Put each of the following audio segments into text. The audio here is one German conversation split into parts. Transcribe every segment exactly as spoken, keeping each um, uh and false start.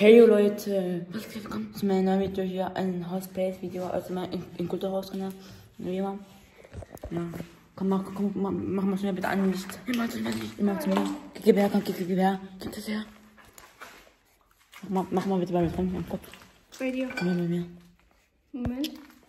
Hey Leute, willkommen zu meinem neuen Video hier, ein Hausplays-Video, also mein in, in Kulturhaus-Kanal. Ja, komm, mach, komm, mach, mach mal schnell bitte an, nicht immer zu mir, immer zu mir. Gib her, komm, gib, gib her, gib das her. Mach, mach mal bitte bei mir dran, am Kopf. Bei dir. Komm her bei mir. Moment.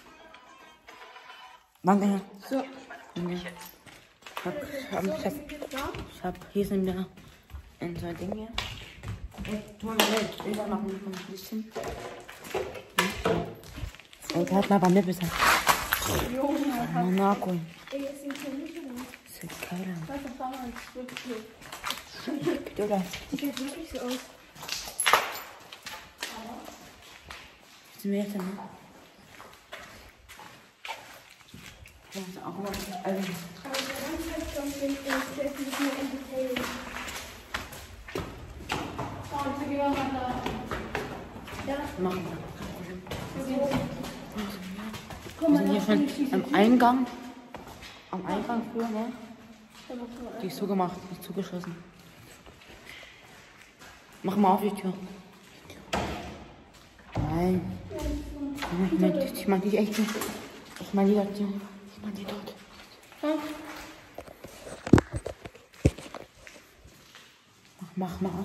Danke, Herr. So. Danke. Ich hab, ich hab, ich hab, ich hab, hier sind wir in so ein Ding hier. Ey, tu mal mal mit. Bilder machen wir mal ein bisschen. Ey, halt mal beim Nippel. Mal nachholen. Ey, jetzt sind wir nicht mehr. Das ist geil. Was ist das? Wirklich. Du das. Sieht jetzt wirklich so aus. Was sind wir jetzt denn? Ja, das ist auch mal alles. Aber die ganze Zeit kommt den Step nicht mehr in Detail. Ja. Machen wir. Guck Wir mal, sind hier schon am Eingang. Am Eingang früher, ne? Die ist zugemacht, die ist zugeschlossen. Mach mal auf die Tür. Nein. Ich meine, ich mag die echt nicht. Ich meine die dort. Ich meine die dort. Mach, mach mal auf.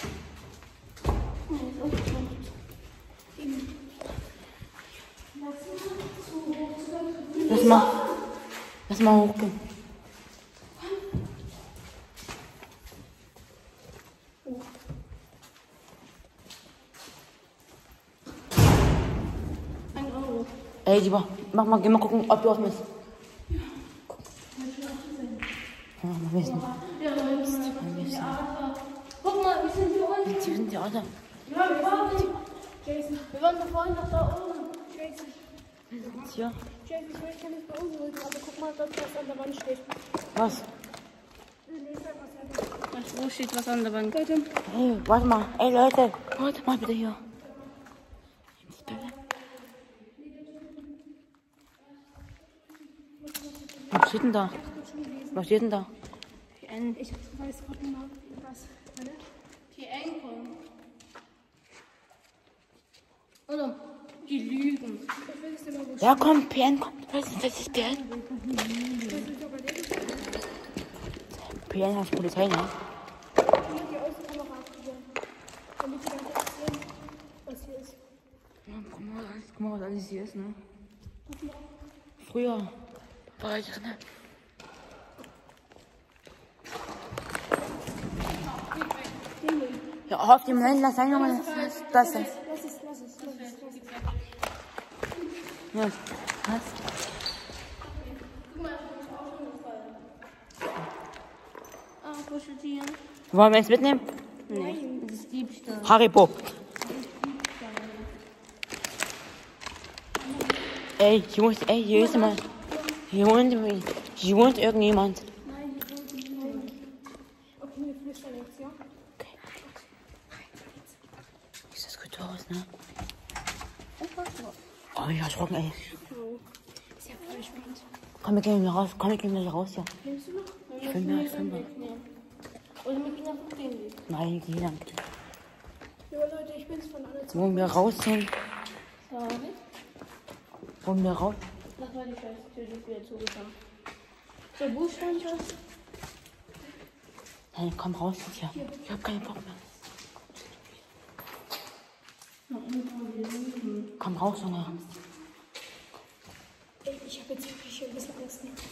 Lass mal. Lass mal hochgehen. Ein Euro. Ey, lieber, mach mal, geh mal gucken, ob du offen ist. Ja, mal wissen. Ja, Mal wissen. guck mal, wir sind hier unten. Die sind ja alle. Ja, wir waren. Jason, wir waren da vorhin noch da oben. Jason, Hier. Jason, ich will kann nicht beunruhigen, aber guck mal, dort, was an der Wand steht. Was? Was, wo steht was an der Wand? Leute. Hey, warte mal. Ey, Leute. Warte mal bitte hier. Was steht denn da? Was steht denn da? Ich weiß gerade nicht mal, was. Warte. Die Enkel. Oder? Die Lügen. Ja, komm, P N, komm. Was ist das? Ist P N? P N heißt Polizei, ne? Die Außenkamera aktivieren. Damit sie dann sehen, was hier ist. Ja, guck mal, guck mal, was alles hier ist, ne? Früher war ich drin. Ja, auf dem Land, lass sein, Junge. Das ist. Lass es, lass es, lass es. Lass es. Ja, was? Ah, Kuscheltier. Wollen wir es mitnehmen? Nein, das ist Diebstahl. Haribo. Ey, hier wohnt, ey, hier ist jemand. Hier wohnt, hier wohnt irgendjemand. Nein, ich wollte nicht. Nein. Okay, wir flüstern jetzt, ja? Okay. Ist das Kulturhaus, ne? Oh, ich bin erschrocken, ey. Ist ja voll spannend. Komm, wir gehen hier raus. Komm, wir gehen hier raus, ja. Nimmst du noch? Ich will mehr Fünfer. Oder mit ihnen auf den Weg. Nein, geh lang. Ja, Leute, ich bin's von alle Wollen wir rausziehen? Sorry. Wollen wir raus? Das war die Scheißtür, die ist wieder zugekommen. So, wo stand das? Nein, komm raus jetzt hier. Ich hab keinen Bock mehr. Komm raus, Junge. Ey, ich hab jetzt wirklich ein bisschen Angst. Ne?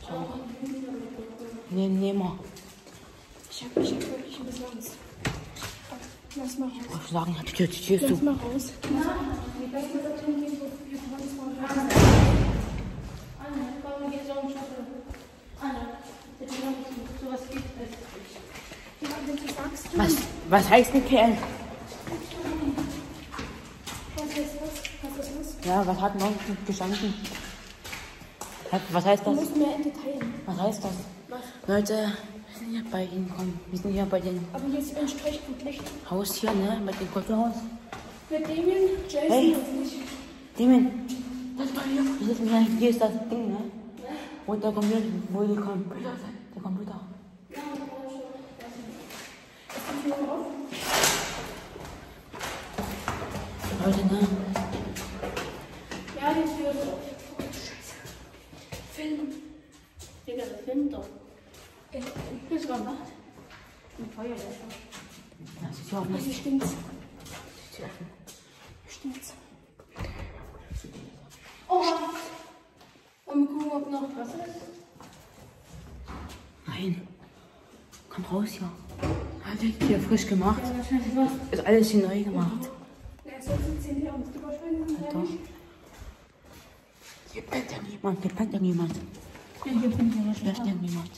Nee, nee, mal. Ich hab, ich hab wirklich ein bisschen Angst. Lass mal raus. Ich wollte sagen, die Tür, die Tür ist Lass zu. mal raus. Lass mal dorthin gehen, wo wir sonst mal raus. Anne, komm, wir gehen so einen Schuppen. Anne, bitte noch nicht. Sowas geht es nicht. Ja, wenn du sagst, du. Was, was heißt denn P N? Was heißt das? Was ist das? Ja, was hat noch gestanden? Was heißt Du das? musst mehr in Detail. Was heißt das? Was? Leute, wir sind hier bei Ihnen, komm. Wir sind hier bei dem Aber jetzt ein Strich und Licht. Haus hier, ne? Bei dem Kulturhaus. Mit Damien, Jason Hey. und ich. Damien, das ist bei hier. Das ist mir, hier ist das Ding, ne? Wo der Computer, wo die Computer sind. Der Computer. Leute, ne? Ja, die Tür ist auf. Oh, Scheiße. Film. Digga, das filmt doch. Ich bin sogar gemacht. Ein Feuerlöscher. Ja, das ist ja auch Hier nicht. stinkt's. Das ist ja offen. Stinkt's. Oh! Und wir gucken, ob noch was ist. Nein. Komm raus hier. Halt, hier frisch gemacht. Ja, wahrscheinlich was. Ist alles hier neu gemacht. Ja, so sind zehn Jahre drüber schwimmen. Doch. Hier pennt ja niemand. Hier pennt ja niemand. Ja, hier bin ich ja Hier steht ja niemand.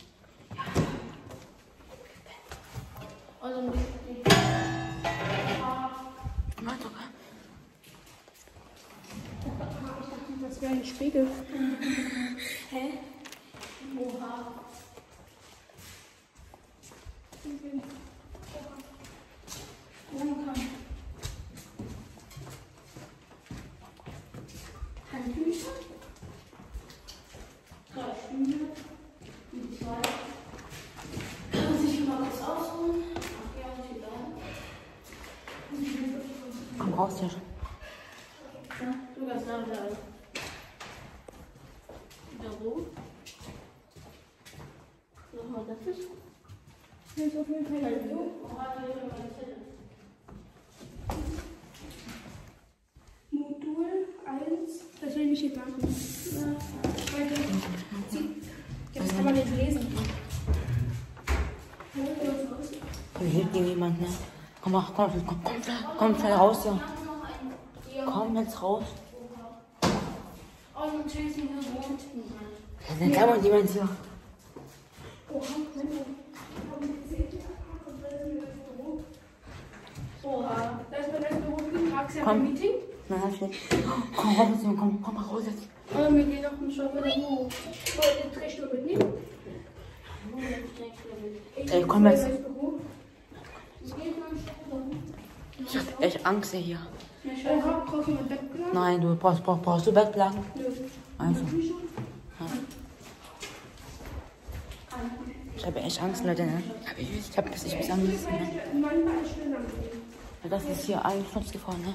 Also, die. Mach doch, ja. Ich dachte, das wäre ein Spiegel. Hä? Oha. Handtücher? Drei Stühle. Die zwei. Kann man sich mal kurz ausruhen? Ach ja, nicht egal. Komm raus hier. Ja, du kannst da bleiben. Wieder rot. Nochmal das ist. Hier ist auf jeden Fall ein Video. Modul eins. Persönliche Daten. Das kann man nicht lesen. Hier lebt niemand, ne? Komm, mach, komm, komm, komm, komm, schnell raus hier. Komm jetzt raus. Oh, und Chelsea hier wohnt. Dann kann man jemand hier. Oha, da ist mein erstes Büro für den Tag. Komm. Ein Meeting. Na, shit. Komm raus, Junge, komm, komm mal raus jetzt. Und wir gehen noch einen Shop wieder hoch. Wollt ihr den Drehstuhl mitnehmen? Ey, komm jetzt. Wir gehen mal einen Shop wieder. Ich hab echt Angst hier. Oha, braucht jemand Bettplan? Nein, du brauchst, brauchst, brauchst du Bettplatten? Nö. Also. Bücher? Ich habe echt Angst, Leute, ne? Ich hab das, ich muss Angst, ne? Manchmal ist schön am Gehen. Das ist hier ein Schutzgefahr, ne?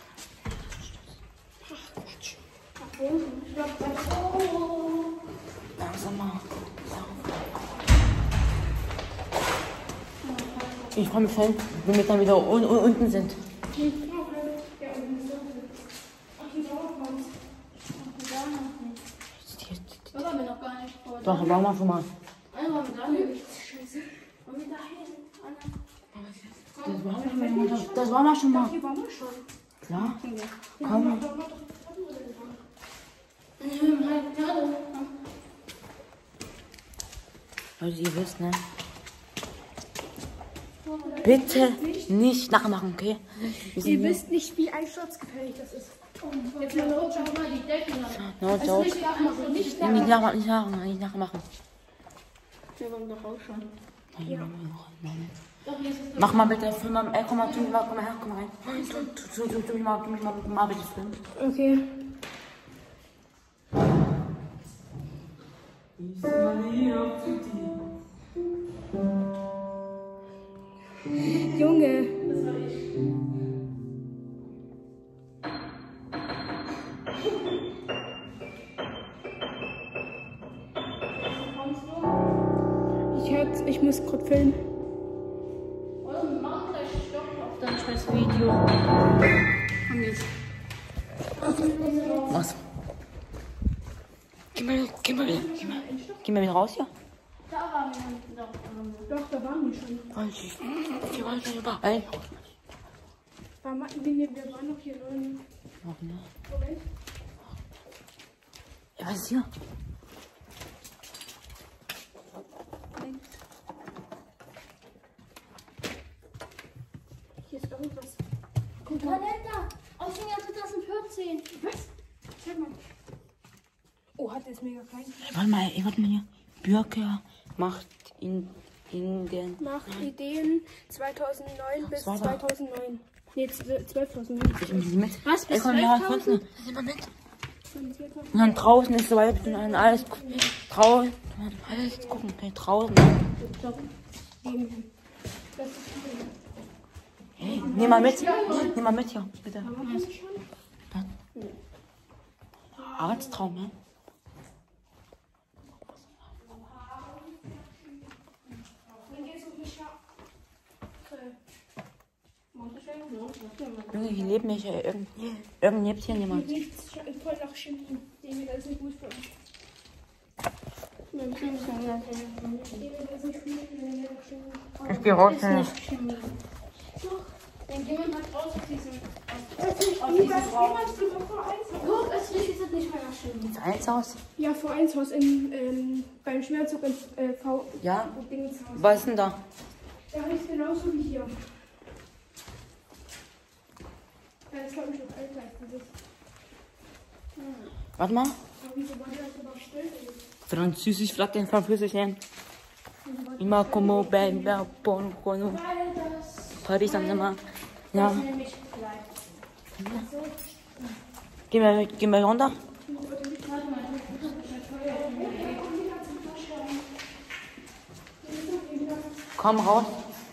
Ach so, ich glaub, das. Oh. Langsam mal. Ich freue mich schon, wenn wir dann wieder un un unten sind. Ja, und so. Ach, die Dauerpflanze. Ach, die da noch nicht. Das haben wir noch gar nicht vor. Doch, machen wir schon mal. Einmal haben wir da nicht. Scheiße. Und wir dahin. Das war schon mal. Das war mal schon mal. Hier waren wir schon. Klar. Komm. Leute, ihr wisst, ne? Bitte nicht nachmachen, okay? Wir sind Ihr hier. wisst nicht, wie einschutzgefährlich das ist. Jetzt mal los, schau mal die Decke an. No Also joke. nicht nachmachen, nicht Nicht nachmachen. nachmachen, nicht nachmachen, nicht nachmachen. Wir wollen doch auch schon. Ja. Doch, hier ist es. Mach mal bitte, film mal, ey, komm mal, tu mich mal, komm mal her, komm mal rein. Tu, tu, tu, tu mich mal, tu mich mal, mal bitte filmen. Okay. Junge. Das war ich. Ich hör's, ich muss gerade filmen. Und mach gleich Stopp auf dein scheiß Video. Und jetzt. Was? Geh mal, geh mal, geh mal, geh mal wieder raus hier. Da waren wir nicht. Doch, doch, da waren wir schon. Weiß ich. Wir waren schon überall. War mal, wir, wir waren noch hier drin. Noch, ne? Moment. Ja, was ist hier? Links. Hier ist irgendwas. Guck mal. Kalender aus dem Jahr zwanzig vierzehn. Was? Sag mal. Oh, hat der ist mega klein. Ey, warte mal, ey, warte mal hier. Birke macht in, in den... Nach Ideen zweitausendneun bis war da? zweitausendneun. Nee, zwölftausendneun. Ich nehme sie mit. Was? Ey, Bis komm, ja, zwölftausend? kurz, nimm mal mit. Und dann draußen ist so weit, und dann alles draußen, alles gucken, okay, draußen. Das ist Hey, Nimm mal mit. Nimm mal mit hier, bitte. Arztraum, ne? Junge, hier lebt nicht. Irgend, irgend lebt hier niemand. Hier riecht es voll nach Chemie. Dem das ist nicht gut für uns. Ich geh raus. Ist nicht Chemie. Doch, dann gehen wir mal raus auf diesen. Auf diesen Raum. Guck, es riecht nicht mehr nach Chemie. Das Einshaus? Ja, V eins Haus in, ähm, beim Schmerzug in äh, V. Ja. Dingshaus. Was ist denn da? Da riecht genauso wie hier. Ja, das glaube ich noch älter als dieses. Warte mal. Aber wieso war das überstellt? Französisch, fragt den Französischen. Immer como ben ben bon bon. Weil das. Paris am Sommer. Ja. Das nämlich bleibt. So. Gehen wir, gehen wir runter? Komm raus.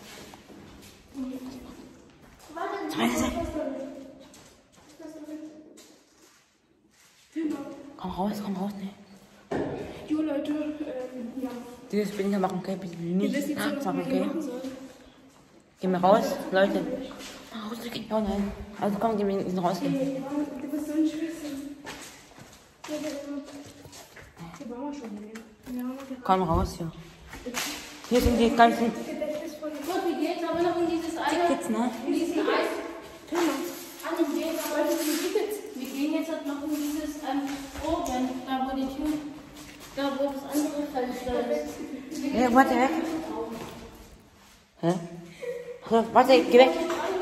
Komm raus, komm raus, ne? Jo Leute, ähm, ja. Dieses bin ich machen, okay? Bitte Wir nicht wissen jetzt nicht, was machen, wir hier okay? machen sollen. Gehen wir raus, Leute. Raus, ja, nein. Also komm, gehen wir in rausgehen. Nee, wir waren, du bist so ein Schwester. Ja, wir waren schon hier. Ja, Komm raus hier. Hier sind die ganzen Gut, wie geht's? Aber noch in dieses eine. Tickets, ne? In diesen Eis. An den Weg, aber das sind Tickets. Wir gehen jetzt halt noch in dieses ähm, oben, da wo die Tür, da wo das andere Fenster ist. Hey, warte, weg. Hä? So, warte, geh weg.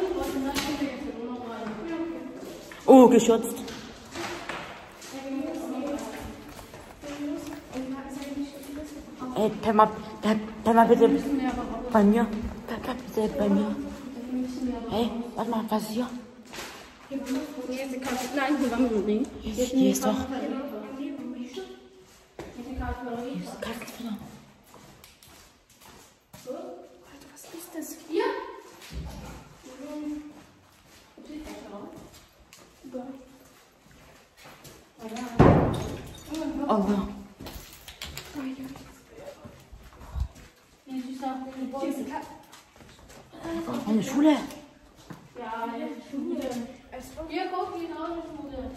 Oh, geschützt. Ey, bleib mal, bleib, bleib mal bitte bei mir. Bleib, bleib bitte bei mir. Hey, warte mal, was ist hier? Nein, hier waren wir noch nicht. Hier ist doch. Hier ist Kaffee. Alter, was ist das hier? Oh, ja. Eine Schule. Ja, Schule. Hier, guck, die Schule.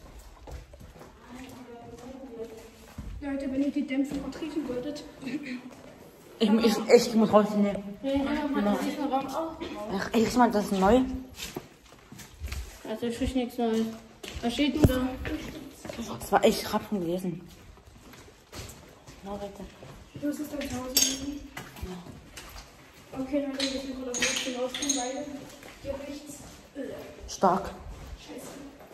Leute, wenn ihr die Dämpfe vertreten würdet. Ich, ich, ich muss raus. Ne. Genau. Ach, ich mal, das ist neu. Also, ich krieg nichts Neues. Was steht denn da? Das war echt hab schon gelesen. Na, bitte. Du hast es dein Zuhause gelesen? Ja. Okay, dann können wir jetzt mal auf den rausgehen, weil hier riecht's. Stark. Scheiße.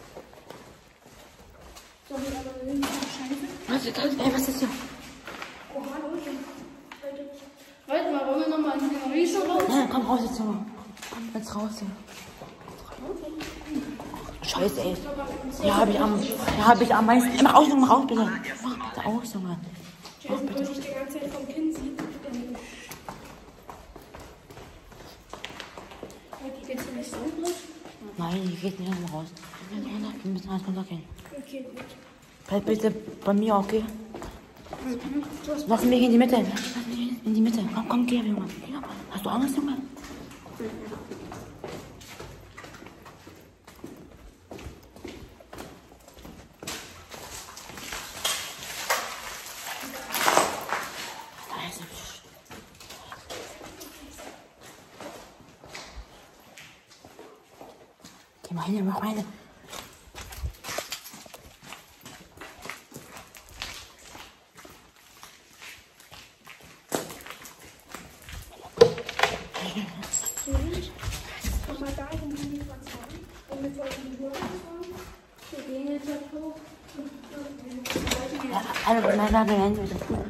Sorry, aber irgendwie Scheiße. Was, ey, was ist hier? Oh, hallo. Leute. Warte mal, wollen wir nochmal in den Riesen raus? Nein, komm raus jetzt, Junge. Komm jetzt raus hier. Scheiße, ey. Ja, hab ich am, ja, hab ich am meisten. Ey, mach aus, Junge, mach aus, bitte. Mach bitte aus, Junge. Jason wollte ich die ganze Zeit vom Kind sehen. Geht's dir nicht so gut? Nein, hier geht nicht mehr raus. Wir müssen alles runtergehen. Okay, gut. Bleib bitte bei mir, okay? Lass mich in die Mitte. Lass mich in die Mitte. Komm, komm, geh, Junge. Hast du Angst, Junge? Geh mal hin, mach mal hin. Nochmal da, wo wir nicht was haben. Und mit solchen Türen fahren. Wir gehen jetzt halt hoch. Ja, alle, nein, nein, nein, nein.